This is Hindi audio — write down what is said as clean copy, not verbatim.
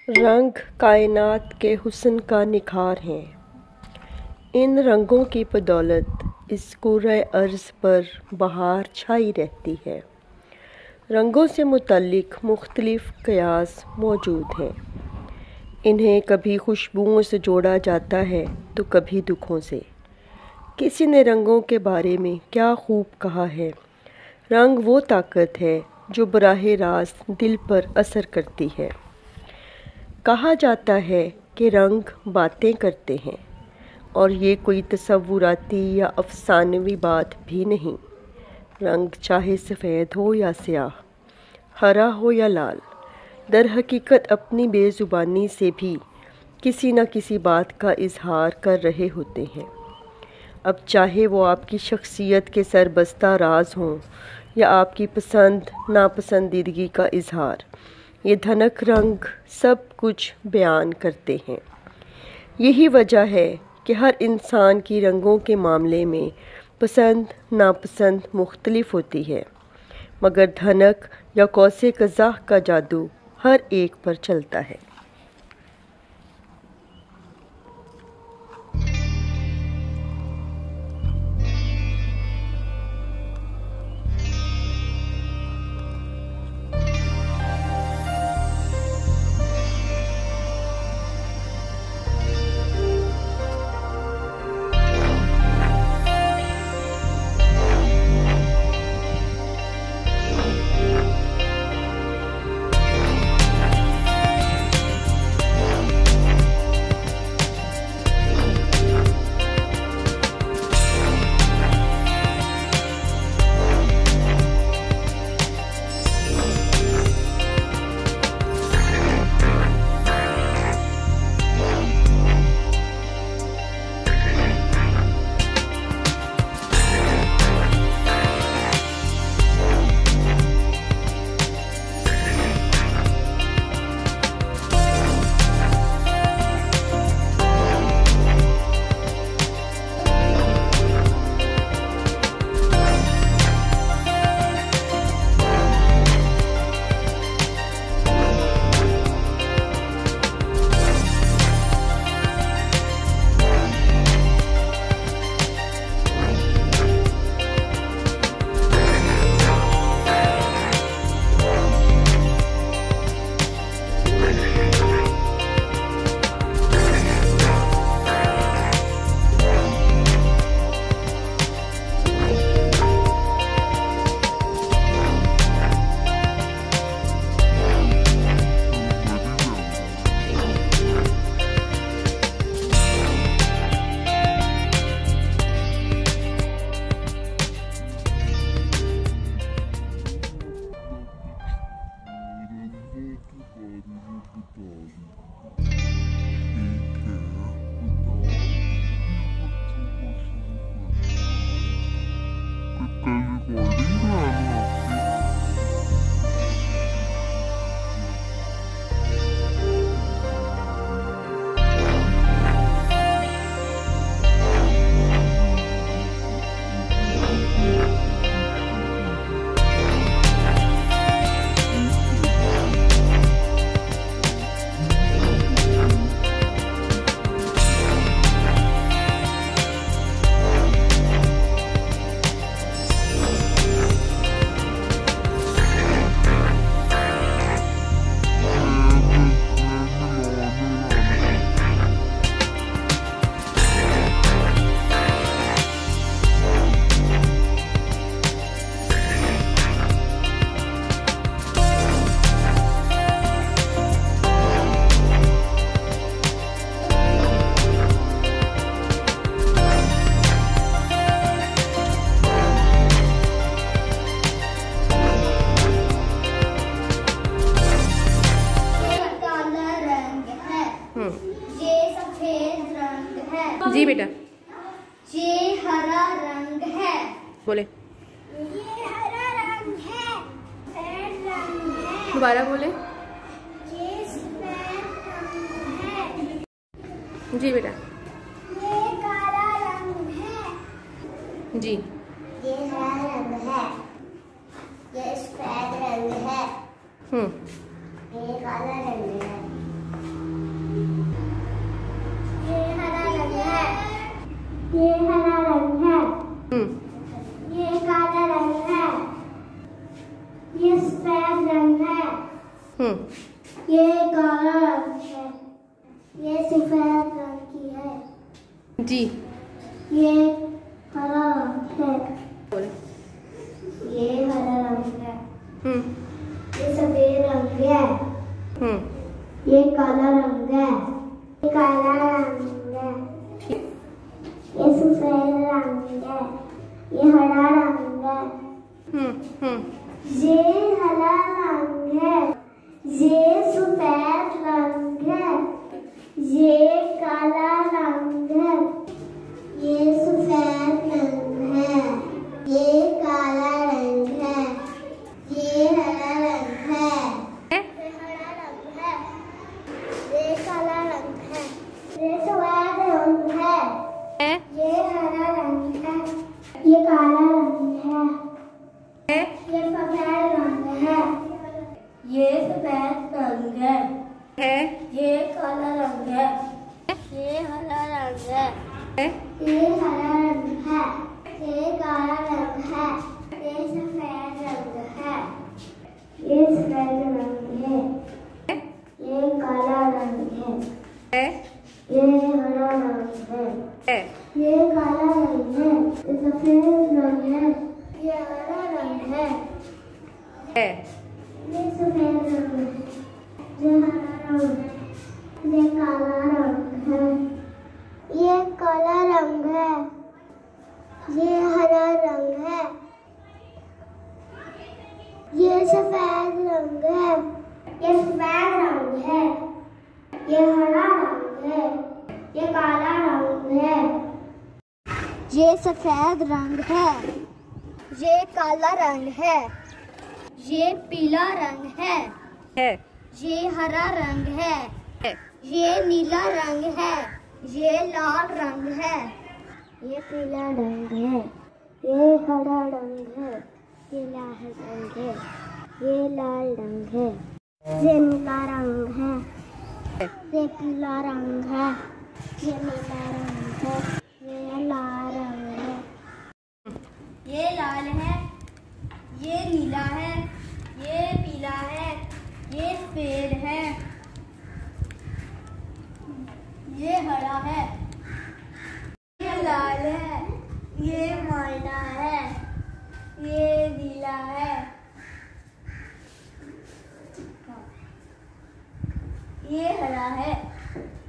रंग कायनात के हुस्न का निखार हैं। इन रंगों की बदौलत इस कुर्रे अर्ज़ पर बहार छाई रहती है। रंगों से मुतल्लिक़ मुख्तलिफ़ क़ियास मौजूद हैं। इन्हें कभी खुशबुओं से जोड़ा जाता है तो कभी दुखों से। किसी ने रंगों के बारे में क्या खूब कहा है, रंग वो ताकत है जो बराह रास्त दिल पर असर करती है। कहा जाता है कि रंग बातें करते हैं, और ये कोई तसव्वुराती या अफसानवी बात भी नहीं। रंग चाहे सफ़ेद हो या स्याह, हरा हो या लाल, दर हकीकत अपनी बेज़ुबानी से भी किसी न किसी बात का इजहार कर रहे होते हैं। अब चाहे वो आपकी शख्सियत के सरबस्ता राज हों या आपकी पसंद नापसंदीदगी का इजहार, ये धनक रंग सब कुछ बयान करते हैं। यही वजह है कि हर इंसान की रंगों के मामले में पसंद नापसंद मुख्तलिफ होती है, मगर धनक या कौसे कज़ाह का जादू हर एक पर चलता है। जी बेटा, ये हरा रंग है। बोले। ये हरा रंग है। सफेद रंग है। दोबारा बोले। ये सफेद रंग है। जी बेटा। ये काला रंग है। जी। ये हरा रंग है। ये सफेद रंग है। ये काला रंग है। ये हरा रंग है। हम्म। ये काला रंग है। ये सफेद रंग है। ये काला रंग है। ये सफेद रंग की है। जी। ये हरा रंग है। ये हरा रंग है। ये सफेद रंग है। ये काला रंग है। ये काला रंग है। ये सफेद रंग है। ये हरा रंग है। ये हरा रंग है। ये सफेद रंग है। ये काला रंग है। ये सफेद रंग है। ये काला रंग है। ये हरा रंग है। ये हरा रंग है। ये काला रंग है। ये सफेद रंग है। ये हरा रंग है। ये काला रंग है। ये सफेद रंग है। ये सफेद रंग है। ये काला रंग है। ये हरा रंग है। ये हरा रंग है। ये काला रंग है। ये सफेद रंग है। ये सफेद रंग है। ये काला रंग है। ये हरा रंग है। ये काला रंग है। ये सफेद रंग है। ये हरा रंग है। ये सफेद रंग है। ये हरा रंग है। ये काला रंग है। ये काला रंग है। ये हरा रंग है। ये सफेद रंग है। ये सफेद रंग है। ये हरा रंग है। ये काला रंग है। ये सफेद रंग है। ये काला रंग है। ये पीला रंग है। ये हरा रंग है। ये नीला रंग है। ये लाल रंग है। ये पीला रंग है। ये हरा रंग है। ये लाल रंग है। ये लाल रंग है। ये नीला रंग है। ये पीला रंग है। ये नीला रंग है। ये लाल रंग है। ये लाल है। ये नीला है। ये पीला है। ये सफेद है। ये हरा है। ये लाल है। ये मैना है। ये नीला है। ये हरा है।